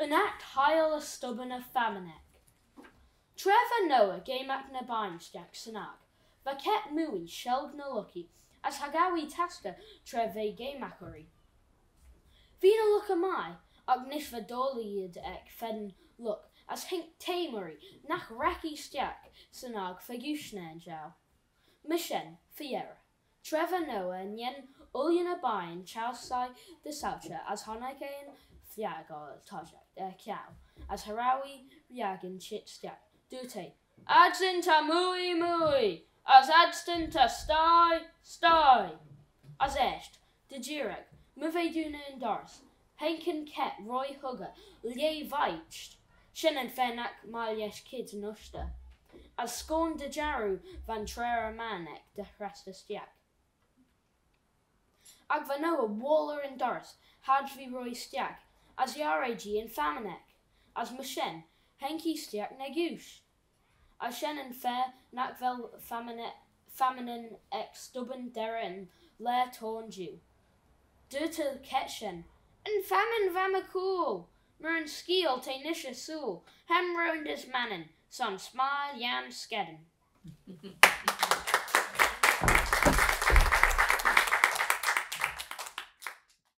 aght chaill a stubbin a famman. Trevor Noah game ac na baimsteach sanag. Va ket mui sheld na lucky as hagawi taska treve game acori. Vina look a mai, ag nish va doliad ek fen look as hink tamery nach raki stiak sanag fagushna jow. Mishen, fiera. Trevor Noah nyen ulyan a bain chowsai the saucha as hanakain fiagal tajak Kiaull as harawi riagin chit stiak. Dute, adsinta mui, as adsinta stai, as est, de jirek, muve duna in dars, henken ket roy hugger, lie veicht, shennen fenak malyesh kids nushta, as scorn de jaru van trera manek de resta stiak. Ag vanoa waller in dars, hadvi roy stiak, as yareji in famanek, as mushen, henki stiak negush. As shennen fair nak vel fammanen ex stubbin derin lair tornju. Duta ketchen, en famman vamacool, mern skiel te nisha sool, hem round is mannen, son smile yan skedden.